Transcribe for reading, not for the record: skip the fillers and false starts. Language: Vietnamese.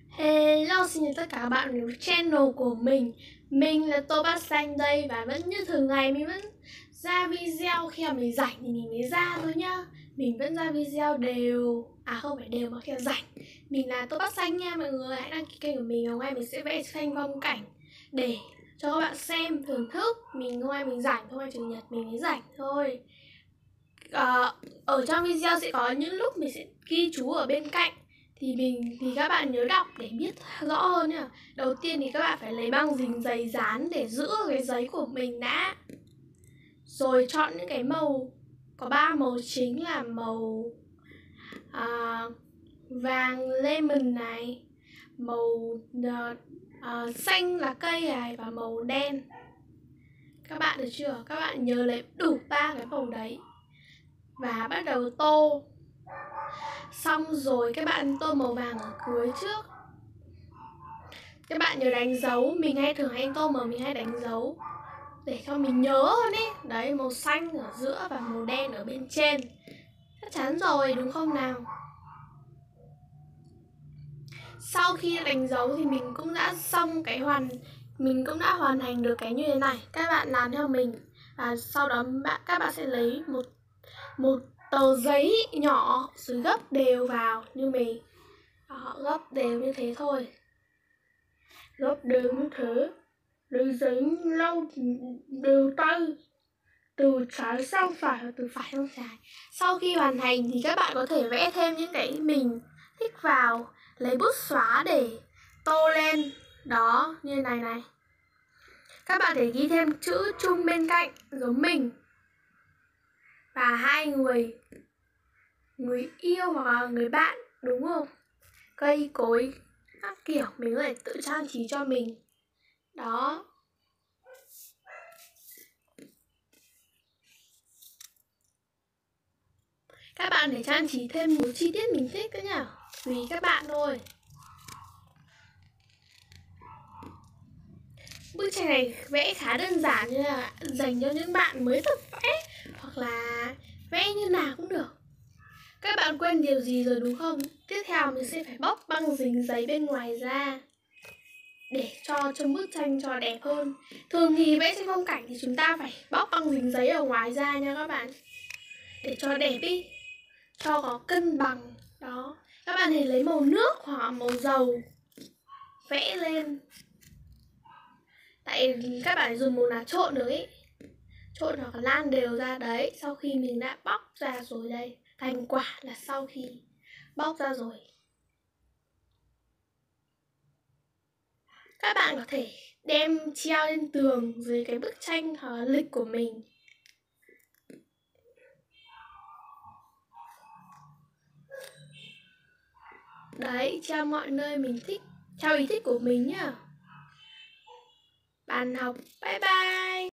Hello, xin chào tất cả các bạn đến với channel của mình. Mình là Tô Bát Xanh đây. Và vẫn như thường ngày mình vẫn ra video khi mà mình rảnh thì mình mới ra thôi nhá. Mình vẫn ra video đều. Không phải đều mà khi mà rảnh. Mình là Tô Bát Xanh nha mọi người. Hãy đăng ký kênh của mình. Hôm nay mình sẽ vẽ tranh phong cảnh để cho các bạn xem, thưởng thức. Hôm nay mình rảnh thôi, chủ nhật mình mới rảnh thôi. Ở trong video sẽ có những lúc mình sẽ ghi chú ở bên cạnh thì các bạn nhớ đọc để biết rõ hơn nha. Đầu tiên thì các bạn phải lấy băng dính giấy dán để giữ cái giấy của mình đã. Rồi chọn những cái màu, có 3 màu chính là màu vàng lemon này, màu xanh lá cây này và màu đen. Các bạn được chưa? Các bạn nhớ lấy đủ 3 cái màu đấy và bắt đầu tô. Xong rồi các bạn tô màu vàng ở cuối trước. Các bạn nhớ đánh dấu. Mình thường hay tô màu, mình hay đánh dấu để cho mình nhớ hơn ý. Đấy, màu xanh ở giữa và màu đen ở bên trên. Chắc chắn rồi, đúng không nào? Sau khi đánh dấu thì mình cũng đã mình cũng đã hoàn thành được cái như thế này. Các bạn làm theo mình. Và sau đó các bạn sẽ lấy một tờ giấy nhỏ rồi gấp đều vào như mình. Gấp đều như thế thôi. Gấp đều như thế. Lấy giấy lau đều tay từ trái sang phải và từ phải sang trái. Sau khi hoàn thành thì các bạn có thể vẽ thêm những cái mình thích vào. Lấy bút xóa để tô lên. Đó, như này này. Các bạn thể ghi thêm chữ chung bên cạnh giống mình. Và hai người yêu hoặc là người bạn, đúng không? Cây cối các kiểu mình có thể tự trang trí cho mình. Đó. Các bạn để trang trí thêm một chi tiết mình thích nữa nhá. Tùy các bạn thôi. Bức tranh này vẽ khá đơn giản như là dành cho những bạn mới tập vẽ hoặc là vẽ như nào cũng được. Các bạn quên điều gì rồi đúng không? Tiếp theo mình sẽ phải bóc băng dính giấy bên ngoài ra để cho trong bức tranh cho đẹp hơn. Thường thì vẽ tranh phong cảnh thì chúng ta phải bóc băng dính giấy ở ngoài ra nha các bạn. Để cho đẹp ý, cho có cân bằng. Đó. Các bạn hãy lấy màu nước hoặc màu dầu vẽ lên. Tại các bạn dùng màu nào trộn được ý. Trộn hoặc là lan đều ra đấy. Sau khi mình đã bóc ra rồi đây. Thành quả là sau khi bóc ra rồi. Các bạn có thể đem treo lên tường dưới cái bức tranh hoặc là lịch của mình. Đấy, treo mọi nơi mình thích, theo ý thích của mình nhá. Bạn học, bye bye.